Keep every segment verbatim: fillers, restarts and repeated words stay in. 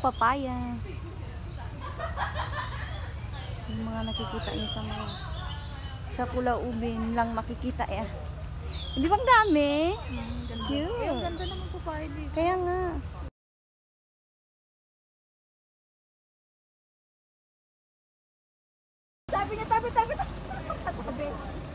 papaya. Yung mga nakikita niyo sa mga sa Pulau Ubin lang makikita eh. Hindi bang dami? Hmm, ganda. Cute. Eh, ang ganda naman papaya dito. Kaya nga. Sabi niya, tabi, tabi, tabi. Tabi.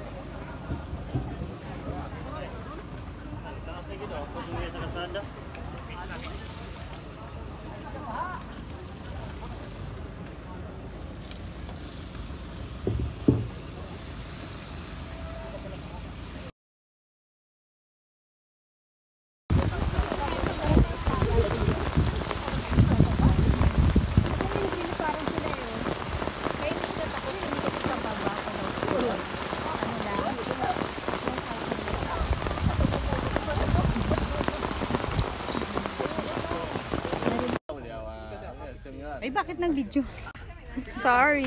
Ay, bakit nang video? Sorry.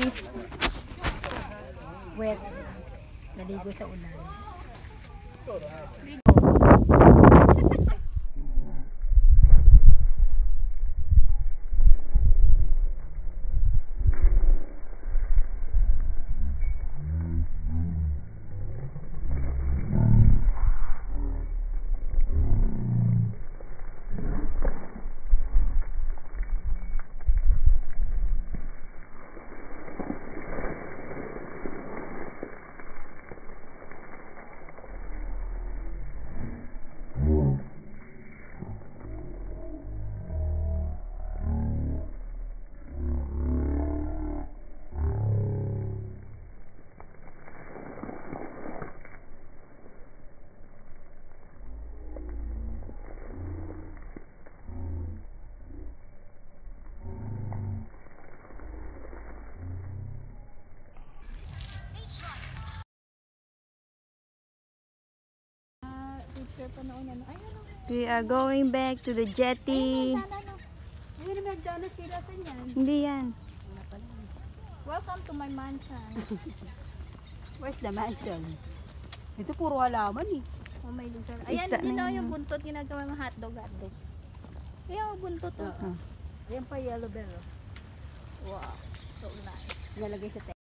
Wet. Naligo sa ulan. We are going back to the jetty. Ayun, McDonald's sila sa yan. Hindi yan. Welcome to my mansion. Where's the mansion? Ito puro halaman eh. Oh, may lugar. Ayan, Isda yun na o yun. yung buntot, ginagawa ng hotdog, hotdog. Ayan, yung buntot. Oh. Ayan pa yellow bell. Wow, so nice. Lalagay sa